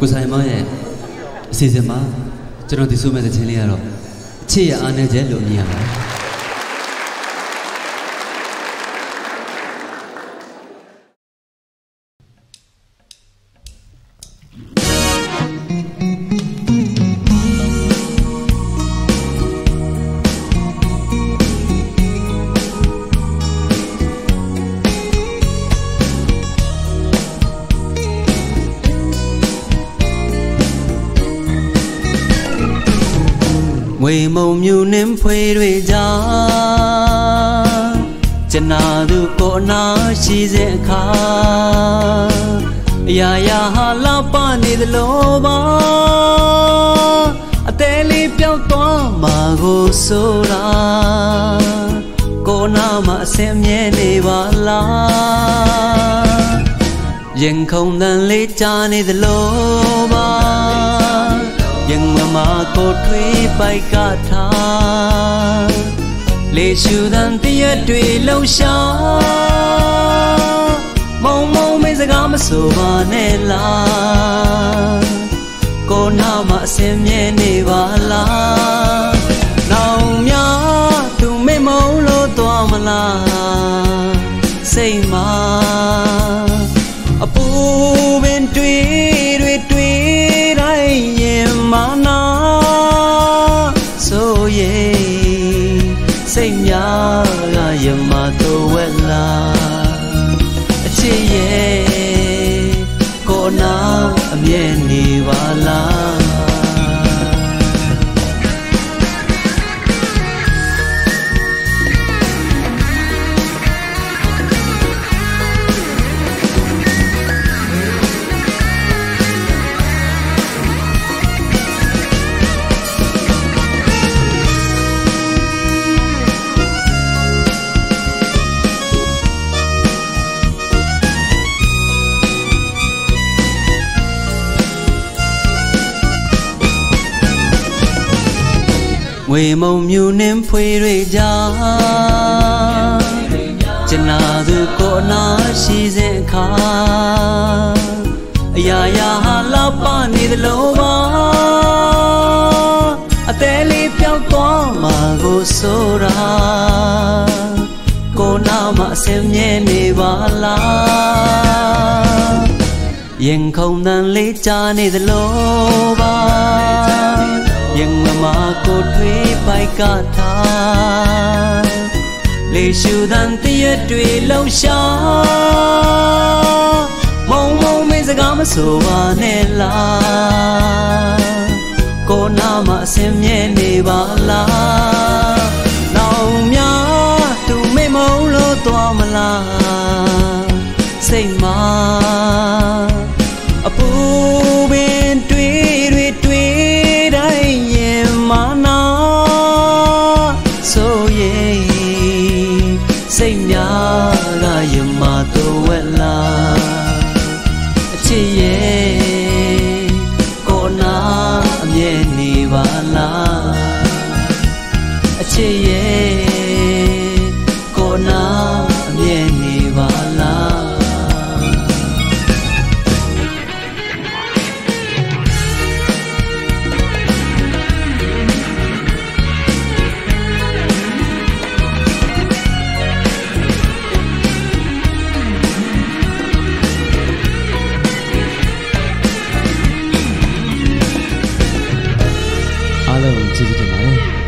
ကိုဆိုင်မရဲ့အစီအစဉ်မှာကျွန်တော်ဒီဆိုမဲ့တဲ့ချင်းလေးကတော့ချစ်ရအားနေချက်လို့မြင်ရပါတယ်ဝေမုံမြူနှင်းဖွေတွေကြားကျနာသူကိုနာရှိစေအခါအရာရာဟာလာပနေသလိုပါအသေးလေးပြောင်းသွားမှာကိုဆိုတာကိုနာမှာအစင်မြဲနေပါလားရင်ခုန်တန်လေးကြားနေသလိုပါยังมาโกทวีไปกาทาเลชูดันเตียด้วยเล่าชามองไม่สกามสุบาเนลาโกนามาเสมเยเนบาลาน้องยาตูไม่มองโลตัวมาลาเสมาปูเป็นด้วยมานาโซเยစိတ်များကယမတော်ဝက်လာအချစ်ရဲ့ကိုနာအမြဲနေပါလားဝေမုံမြူနှင်းဖွေတွေကြားကျနာသူကိုနာရှိစေအခါအရာရာဟာလာပနေသလိုပါအသေးလေးပြောင်းသွားမှာကိုဆိုတာကိုနာမှာအစင်မြဲနေပါလားရင်ခုန်တန်လေးကြားနေသလိုပါยังมาโกทวีไปกาทาเลชูดันเตียด้วยเล่าชามองไม่สกามสุบาเนลาโกนามาเสมเยเนบาลาน้องยาตูไม่มองโลตัวมาลาเสมาปูเป็นด้วยมานาโซเยစိတ်များကယမတော်ဝက်လာအချစ်ရဲ့ကိုနာအမြဲနေပါလားအချစ်ရဲ့ကိုနာအမြဲနေပါလားအားလုံးကျေးဇူးတင်ပါတယ်